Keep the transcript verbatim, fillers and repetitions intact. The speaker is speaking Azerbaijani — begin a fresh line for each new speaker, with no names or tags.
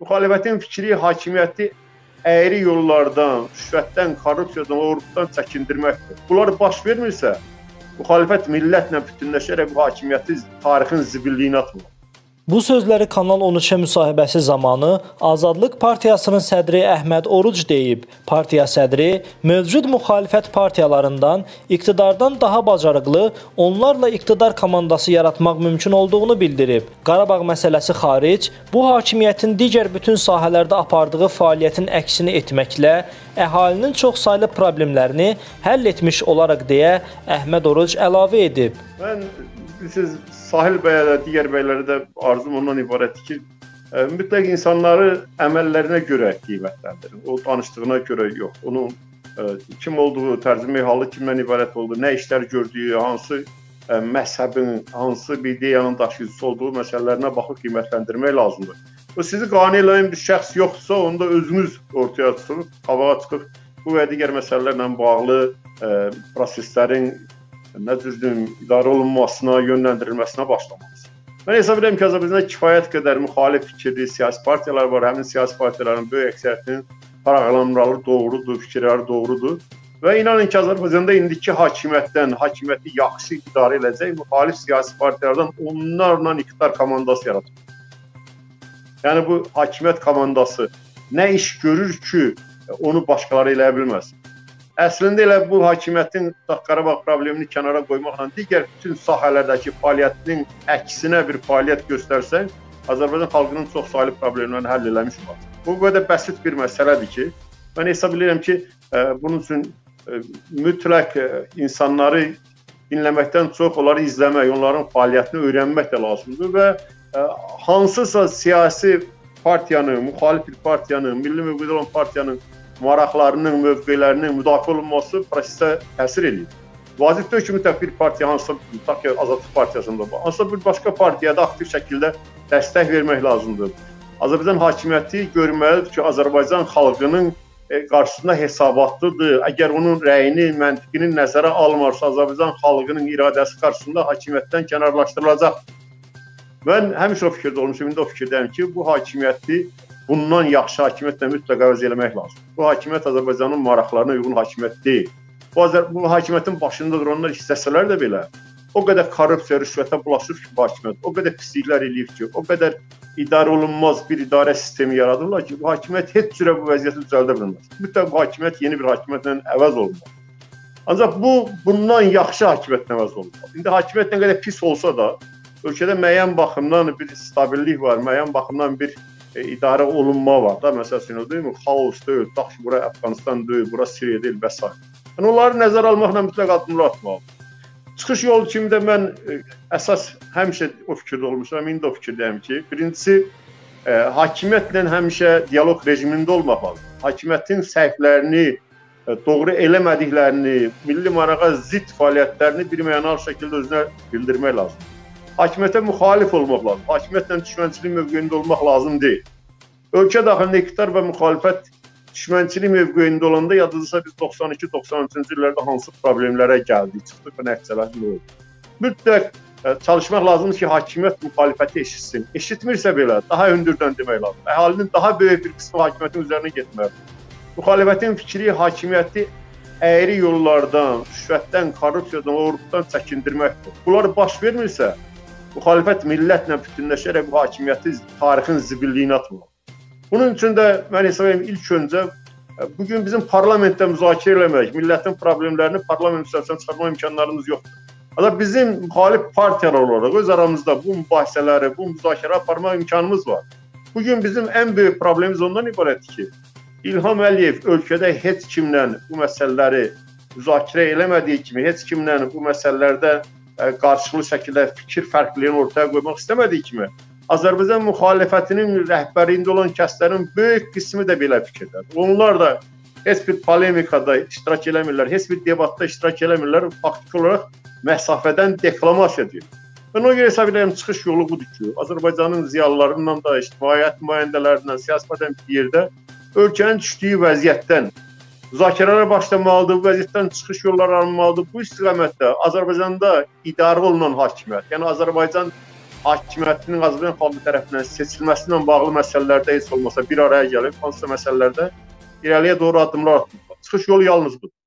müxalifətin fikri hakimiyyəti əyri yollardan, rüşvətdən, korrupsiyadan, oğurluqdan çəkindirməkdir. Bunlar baş vermirsə, müxalifət millətlə bütünləşərək bu hakimiyyəti tarixin zibilliyinə atmır.
Bu sözləri Kanal on üçə müsahibəsi zamanı Azadlıq Partiyasının sədri Əhməd Oruc deyib. Partiya sədri mövcud müxalifət partiyalarından iqtidardan daha bacarıqlı, onlarla iqtidar komandası yaratmaq mümkün olduğunu bildirib. Qarabağ məsələsi xaric, bu hakimiyyətin digər bütün sahələrdə apardığı fəaliyyətin əksini etməklə əhalinin çoxsaylı problemlərini həll etmiş olaraq deyə Əhməd Oruc əlavə edib.
Mən siz Sahil bəyə də, digər bəylərə də arzum ondan ibarətdir ki, e, mütləq insanları əməllərinə görə qiymətləndirin. O danışdığına görə yox. Onun e, kim olduğu, tərcümə halı kimdən ibarət olduğu, nə işlər gördüyü, hansı e, məzhəbin, hansı bir ideyanın daşıyıcısı olduğu məsələlərinə baxıb qiymətləndirmək lazımdır. O sizi qane edən bir şəxs yoxsa, onu da özünüz ortaya çıxıb, havağa çıxıb bu və digər məsələlərlə bağlı e, proseslərin nə düzgün idarə olunmasına, yönləndirilməsinə başlamalısınız. Mən hesab edirəm ki, Azərbaycanda kifayət qədər müxalif fikirli siyasi partiyalar var. Həmin siyasi partiyaların böyük əksəriyyətinin proqramları doğrudur, fikirləri doğrudur. Və inanın ki, Azərbaycanda indiki hakimiyyətdən, hakimiyyəti yaxşı idarə edəcək müxalif siyasi partiyalardan onlarla iqtidar komandası yaratır. Yəni bu hakimiyyət komandası nə iş görür ki, onu başqaları eləyə bilməz. Əslində elə bu hakimiyyətin Qarabağ problemini kənara qoymaqla digər bütün sahələrdəki fəaliyyətinin əksinə bir fəaliyyət göstərsən, Azərbaycan xalqının çox saylı problemlərini həll eləmiş olar. Bu qədər bəsit bir məsələdir ki, mən hesab edirəm ki, bunun üçün mütləq insanları dinləməkdən çox onları izləmək, onların fəaliyyətini öyrənmək də lazımdır və hansısa siyasi partiyanın, müxalif bir partiyanın, milli mövqedə olan partiyanın maraqlarının, mövqelərinin müdafiə olunması prosesə təsir edir. Vacib deyil ki, mütləq bir partiya, hansısa tutaq ki, Azadlıq Partiyasında, hansısa bir başqa partiyada aktiv şəkildə dəstək vermək lazımdır. Azərbaycan hakimiyyəti görməlidir ki, Azərbaycan xalqının qarşısında hesabatlıdır. Əgər onun rəyini, məntiqini nəzərə almarsa, Azərbaycan xalqının iradəsi qarşısında hakimiyyətdən kənarlaşdırılacaq. Mən həmişə o fikirdə olmuşum, indi o fikirdəyim ki, bu hakimiyyəti bundan yaxşı hakimiyyətlə mütləq əvəz eləmək lazım. Bu hakimiyyət Azərbaycanın maraqlarına uyğun hakimiyyət deyil. Bu, bu hakimiyyətin başında duranlar istəsələr də belə, o qədər korrupsiya, rüşvətə bulaşır ki, bu hakimiyyət, o qədər pisliklər eləyib ki, o qədər idarə olunmaz bir idarə sistemi yaradırlar ki, bu hakimiyyət heç cürə bu vəziyyəti düzəldə bilməz. Mütləq bu hakimiyyət yeni bir hakimiyyətlə əvəz olunmalı. Ancaq bu, bundan yaxşı hakimiyyətlə əvəz olunmalı. İndi hakimiyyət nə qədər pis olsa da, ölkədə müəyyən baxımdan bir stabillik var, müəyyən baxımdan bir E, idarə olunma var da, məsələn, deyil mi? Xaos deyil, dax ki, bura Əfqanistan deyil, bura Suriya deyil və s. Yəni, onları nəzər almaqla mütləq addımlar atmalıdır. Çıxış yolu kimi də mən e, əsas həmişə o fikirdə olmuşam, indi o fikirdəyim ki, birincisi, e, hakimiyyətlə həmişə dialoq rejimində olmaq lazım. Hakimiyyətin səhvlərini, e, doğru eləmədiklərini, milli marağa zidd fəaliyyətlərini bir mənalı şəkildə özünə bildirmək lazım. Hakimiyyətə müxalif olmaq lazım. Hakimiyyətlə düşmənçilik mövqeyində olmaq lazım deyil. Ölkə daxilində iqtidar və müxalifət düşmənçilik mövqeyində olanda yadınızda biz doxsan iki doxsan üçüncü illərdə hansı problemlərə gəldik, çıxdıq və nəticələr nə oldu. Mütləq e, çalışmaq lazımdır ki, hakimiyyət müxalifəti eşitsin. Eşitmirsə belə daha hündürdən demək lazım. Əhalinin daha böyük bir qismi hakimiyyətin üzərinə getməlidir. Müxalifətin fikri hakimiyyəti əyri yollardan, rüşvətdən, korrupsiyadan, oğurluqdan çəkindirməkdir. Bunlar baş vermirsə, müxalifət millətlə bütünləşərək bu hakimiyyəti tarixin zibilliyinə atmalı. Bunun üçün də mən hesab edirəm, ilk öncə bugün bizim parlamentdə müzakirə eləmək, millətin problemlərini parlament müsabiqəsindən çıxarma imkanlarımız yoxdur. Hatta bizim müxalif partiyalar olaraq öz aramızda bu mübahisələri, bu müzakirə aparma imkanımız var. Bugün bizim ən böyük problemimiz ondan ibarətdir ki, İlham Əliyev ölkədə heç kimlə bu məsələləri müzakirə eləmədiyi kimi, heç kimlə bu məsələlərdə qarşılıqlı şəkildə fikir fərqliliğini ortaya qoymaq istəmədiyi kimi, Azərbaycan müxalifətinin rəhbərliyində olan kəslərin böyük qismi də belə fikirdədir. Onlar da heç bir polemikada iştirak eləmirlər, heç bir debatda iştirak eləmirlər, faktiki olaraq məsafədən deklamasiya edir. Mən ona görə hesab edirəm, çıxış yolu budur ki, Azərbaycanın ziyalılarından da, ictimaiyyət nümayəndələrindən, siyasi partiyanın bir yerdə ölkənin düşdüyü vəziyyətdən müzakirələrə başlamalıdır, bu vəziyyətdən çıxış yolları alınmalıdır. Bu istiqamətdə Azərbaycanda idarə olunan hakimiyyət, yəni Azərbaycan hakimiyyətinin Azərbaycan xalqı tərəfindən seçilməsilə bağlı məsələlərdə heç olmasa bir araya gəlib, hansısa məsələlərdə irəliyə doğru addımlar atmaq. Çıxış yolu yalnız budur.